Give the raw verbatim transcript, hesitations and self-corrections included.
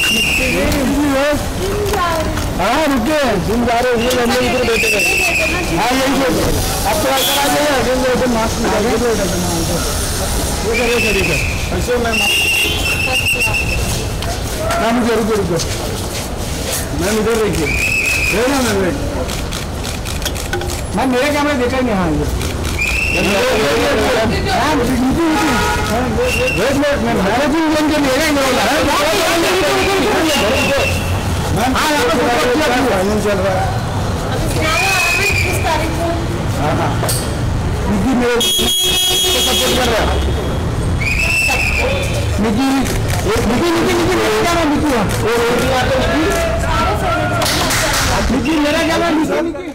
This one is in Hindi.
हाँ रुके जिम जा रहे हैं हम लोग इधर बैठे हैं। हाँ यही से अब तो ऐसा आ जाएगा जिम लोग मास्क लगा के बैठे हैं। वो करिए करिए सर ऐसे मैं मैम इधर रुको रुको मैम इधर रखिए रहना मैम मैम मेरे कैमरे देखा ही नहीं। हाँ ये wait wait ma'am managing loan के मेरे ही बोला है मैम। हाँ यहाँ पे फाइनेंस चल रहा है। हाँ हाँ निकी मेरे सपोर्ट कर रहा है। निकी निकी निकी निकी मेरा क्या नाम निकी है? निकी मेरा क्या नाम निकी?